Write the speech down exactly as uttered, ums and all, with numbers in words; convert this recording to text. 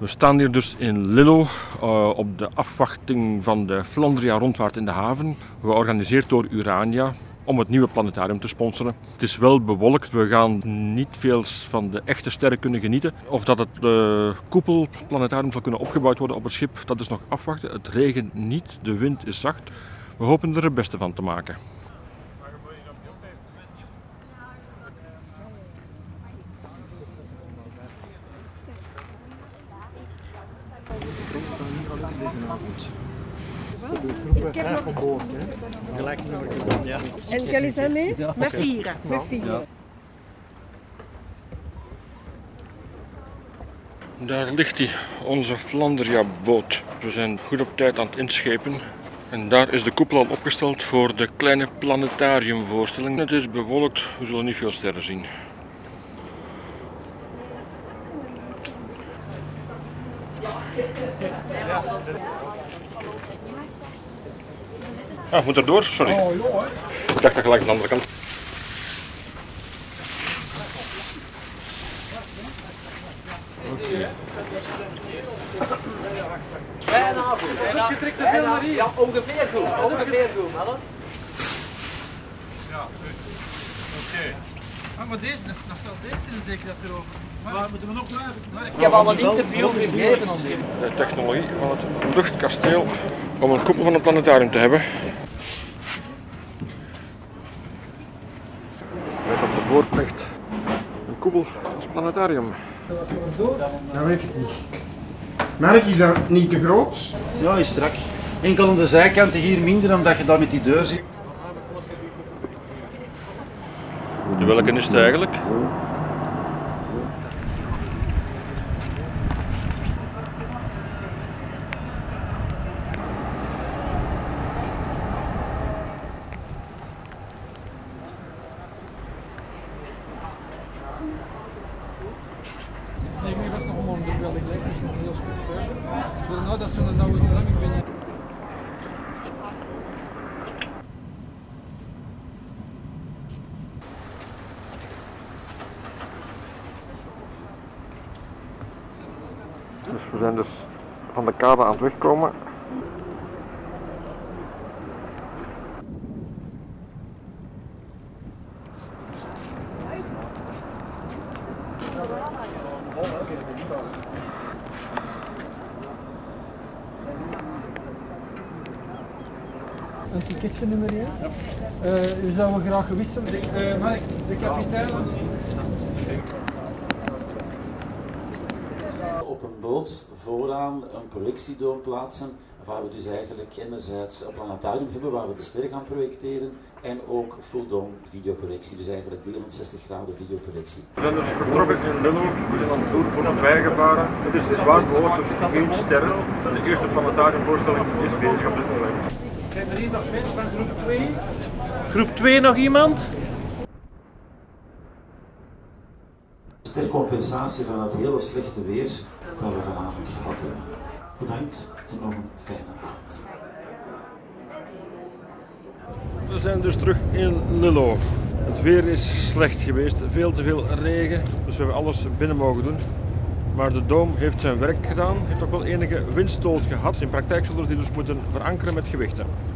We staan hier dus in Lillo uh, op de afwachting van de Flandria rondvaart in de haven, georganiseerd door Urania om het nieuwe planetarium te sponsoren. Het is wel bewolkt, we gaan niet veel van de echte sterren kunnen genieten. Of dat het uh, koepelplanetarium zal kunnen opgebouwd worden op het schip, dat is nog afwachten. Het regent niet, de wind is zacht. We hopen er het beste van te maken. Ik heb nog boos, hè? Gelijk nummer dan, ja. En jullie zijn mee? Ja. Met vieren. Met vieren. Ja. Daar ligt hij, onze Flandria-boot. We zijn goed op tijd aan het inschepen. En daar is de koepel al opgesteld voor de kleine planetariumvoorstelling. Het is bewolkt, we zullen niet veel sterren zien. Ah, moet er door? Sorry. Ik dacht dat gelijk aan de andere kant. Okay. Bijna goed. Bijna, bijna, ja, ongeveer goed. Ongeveer goed, Melle. Ja, goed. Oké. Okay. Ah, maar deze, dat zal deze zijn zeker dat erover. Maar moeten we nog blijven? Ik heb al een interview gegeven om dit. De technologie van het luchtkasteel om een koepel van het planetarium te hebben. Met op de voorplecht een koepel als planetarium. Dat weet ik niet. Merk, is dat niet te groot? Ja, is strak. Enkel aan de zijkanten hier minder, omdat je daar met die deur zit. De welke is het eigenlijk? Nee, dat is nog allemaal wel lijkt, dat is nog een heel stuk verder. Ik wil nou dat ze een nauwe drang, ik ben niet. Dus we zijn dus van de kade aan het wegkomen. Een ticketje nummer één. Uh, u zou graag gewisseld. Uh, Mark, de kapitein. Op een boot vooraan een projectiedoom plaatsen, waar we dus eigenlijk enerzijds een planetarium hebben waar we de sterren gaan projecteren en ook full dome videoprojectie, dus eigenlijk driehonderdzestig graden videoprojectie. We zijn dus vertrokken in Lillo, we zijn aan het doen voor nabij gevaren. Het is zwaar behoord tussen één sterren en de eerste planetariumvoorstelling is bezig op dit moment. Zijn er hier nog mensen van groep twee? Groep twee nog iemand? Ter compensatie van het hele slechte weer dat we vanavond gehad hebben. Bedankt en nog een fijne avond. We zijn dus terug in Lillo. Het weer is slecht geweest, veel te veel regen, dus we hebben alles binnen mogen doen. Maar de doom heeft zijn werk gedaan, heeft ook wel enige windstoot gehad. In praktijk zullen ze die dus moeten verankeren met gewichten.